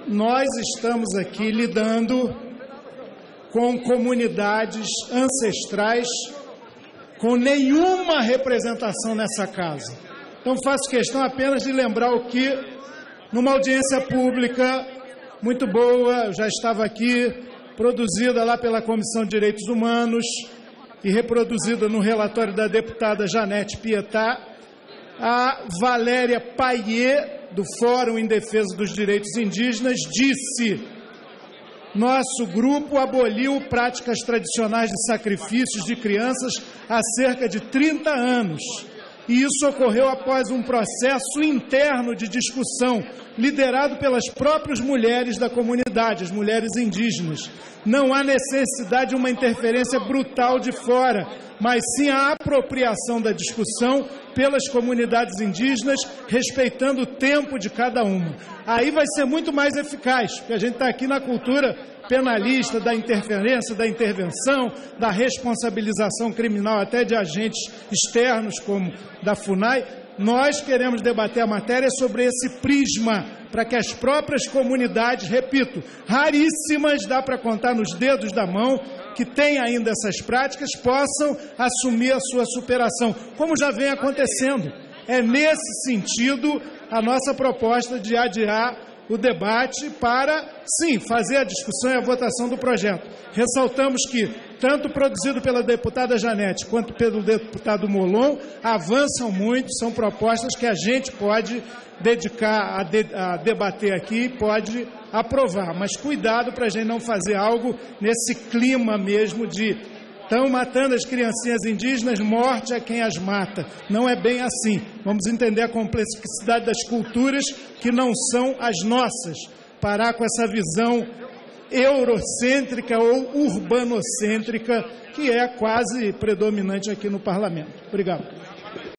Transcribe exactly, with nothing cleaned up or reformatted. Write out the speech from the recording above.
nós estamos aqui lidando com comunidades ancestrais com nenhuma representação nessa casa. Então, faço questão apenas de lembrar o que, numa audiência pública muito boa, eu já estava aqui, produzida lá pela Comissão de Direitos Humanos e reproduzida no relatório da deputada Janete Pietá, a Valéria Paier, do Fórum em Defesa dos Direitos Indígenas, disse: nosso grupo aboliu práticas tradicionais de sacrifícios de crianças há cerca de trinta anos. E isso ocorreu após um processo interno de discussão, liderado pelas próprias mulheres da comunidade, as mulheres indígenas. Não há necessidade de uma interferência brutal de fora, mas sim a apropriação da discussão pelas comunidades indígenas, respeitando o tempo de cada uma. Aí vai ser muito mais eficaz, porque a gente está aqui na cultura penalista, da interferência, da intervenção, da responsabilização criminal até de agentes externos, como da FUNAI. Nós queremos debater a matéria sobre esse prisma, para que as próprias comunidades, repito, raríssimas, dá para contar nos dedos da mão, que têm ainda essas práticas, possam assumir a sua superação, como já vem acontecendo. É nesse sentido a nossa proposta de adiar o debate para, sim, fazer a discussão e a votação do projeto. Ressaltamos que, tanto produzido pela deputada Janete quanto pelo deputado Molon, avançam muito, são propostas que a gente pode dedicar a, de, a debater aqui e pode aprovar. Mas cuidado para a gente não fazer algo nesse clima mesmo de estão matando as criancinhas indígenas, morte a quem as mata. Não é bem assim. Vamos entender a complexidade das culturas que não são as nossas. Parar com essa visão eurocêntrica ou urbanocêntrica que é quase predominante aqui no Parlamento. Obrigado.